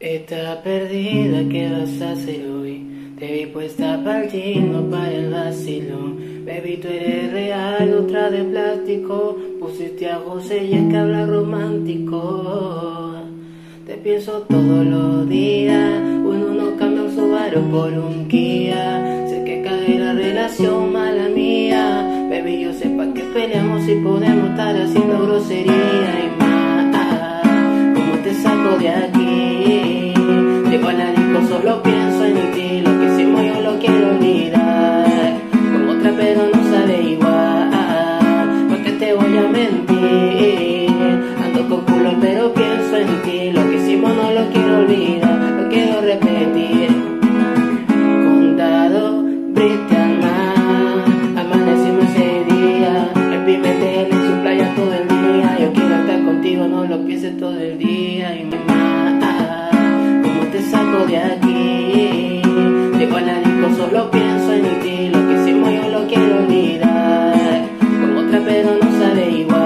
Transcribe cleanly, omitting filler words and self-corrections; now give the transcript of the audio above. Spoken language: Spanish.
Está perdida, ¿qué vas a hacer hoy? Te vi puesta pa'l chino, para el vacilón. Baby, tú eres real, otra de plástico. Pusiste a José y es que habla romántico. Te pienso todos los días. Uno no cambia un Subaru por un Kia. Sé que cae la relación, mala mía. Baby, yo sé pa' qué peleamos si podemos estar haciendo grosería y más. ¿Cómo te saco de aquí? Llego a la disco, solo pienso en ti. Lo que hicimos yo lo quiero olvidar. Con otra pero no sabe igual. ¿Por qué te voy a mentir? Ando con culo pero pienso en ti. Lo que hicimos no lo quiero olvidar. Lo quiero repetir. Condado, Britain mar. Amanecimos ese día. El pimentel en su playa todo el día. Yo quiero estar contigo, no lo pienses todo el día. Y más. Te saco de aquí. Llego a la disco, solo pienso en ti. Lo que hicimos yo lo quiero olvidar. Con otra pero no sabe igual.